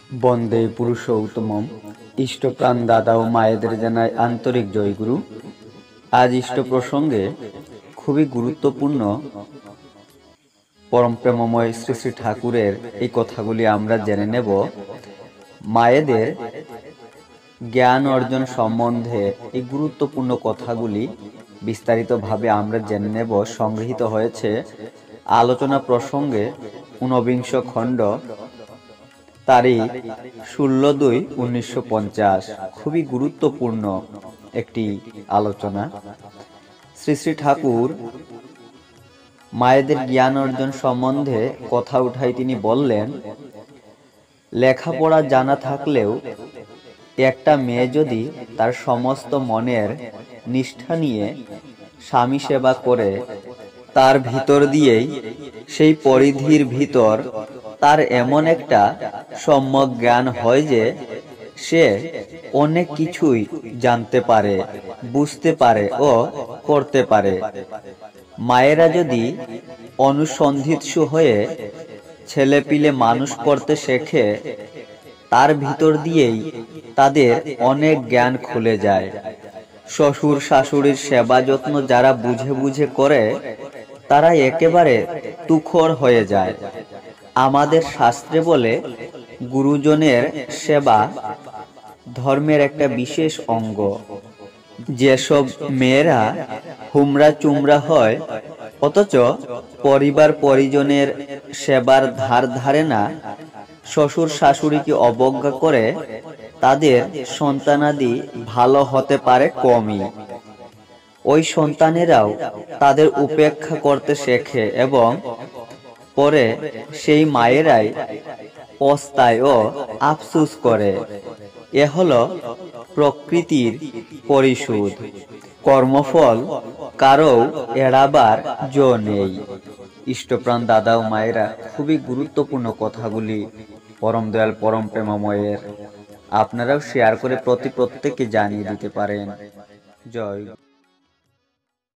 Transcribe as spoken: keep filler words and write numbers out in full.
বন্দে পুরুষোত্তমম। ইষ্টপ্রাণ দাদা ও মায়েদের জানায় আন্তরিক জয়গুরু। আজ ইষ্ট প্রসঙ্গে খুবই গুরুত্বপূর্ণ পরম প্রেমময় শ্রী শ্রী ঠাকুরের এই কথাগুলি আমরা জেনে নেব। মায়েদের জ্ঞান অর্জন সম্বন্ধে এই গুরুত্বপূর্ণ কথাগুলি বিস্তারিতভাবে আমরা জেনে নেব। সংগৃহীত হয়েছে আলোচনা প্রসঙ্গে ঊনবিংশ খণ্ড, তারিখ ষোলো দুই উনিশশো পঞ্চাশ। খুবই গুরুত্বপূর্ণ একটি আলোচনা। শ্রী শ্রী ঠাকুর মায়েদের জ্ঞান অর্জন সম্বন্ধে কথা উঠাই তিনি বললেন, লেখাপড়া জানা থাকলেও একটা মেয়ে যদি তার সমস্ত মনের নিষ্ঠা নিয়ে স্বামী সেবা করে, তার ভিতর দিয়েই সেই পরিধির ভিতর তার এমন একটা সম্যক জ্ঞান হয় যে সে অনেক কিছুই জানতে পারে, বুঝতে পারে ও করতে পারে। মায়েরা যদি অনুসন্ধিৎসু হয়ে ছেলেপিলে মানুষ করতে শেখে, তার ভিতর দিয়েই তাদের অনেক জ্ঞান খুলে যায়। শ্বশুর শাশুড়ির সেবা যত্ন যারা বুঝে বুঝে করে, তারা একেবারে তুখর হয়ে যায়। আমাদের শাস্ত্রে বলে, গুরুজনের সেবা ধর্মের একটা বিশেষ অঙ্গ। যেসব মেয়েরা হুমরা চুমরা হয় অথচ পরিবার পরিজনের সেবার ধার ধারে না, শ্বশুর শাশুড়িকে অবজ্ঞা করে, তাদের সন্তানাদি ভালো হতে পারে কমই। ওই সন্তানেরাও তাদের উপেক্ষা করতে শেখে এবং পরে সেই মায়েরাই পস্তায় ও আফসুস করে। এ হলো প্রকৃতির পরিশোধ। কর্মফল কারো এড়াবার জো নেই। ইষ্টপ্রাণ দাদা ও মায়েরা, খুবই গুরুত্বপূর্ণ কথাগুলি পরম দয়াল পরম প্রেমময়ের। আপনারাও শেয়ার করে প্রতি প্রত্যেককে জানিয়ে দিতে পারেন। জয়।